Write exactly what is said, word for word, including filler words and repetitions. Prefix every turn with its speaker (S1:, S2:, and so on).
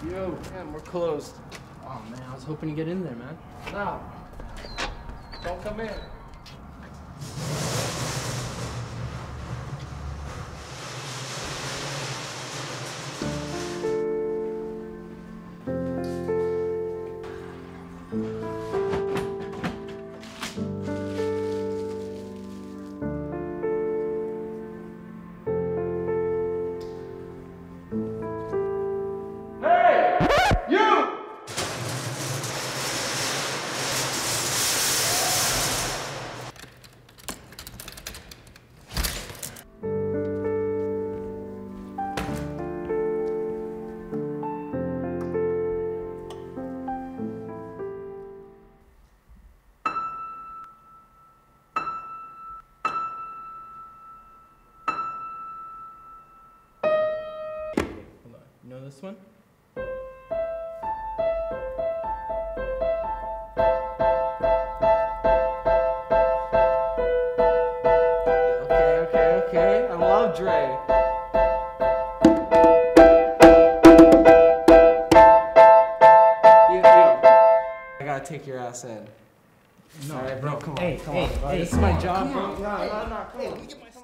S1: Yo, man, we're closed.
S2: Oh man, I was hoping to get in there, man.
S1: No. Don't come in.
S2: You know this one?
S1: Okay, okay, okay. I love Dre. Yo, yo. I gotta take your ass in.
S2: No,
S1: All right,
S2: bro.
S1: come on,
S2: Hey,
S1: come
S2: hey,
S1: on, bro.
S2: hey,
S1: This is
S2: come
S1: my
S2: on,
S1: job,
S2: come
S1: bro.
S2: on.
S1: No, no, no, come
S2: Hey,
S1: on.
S2: let me get my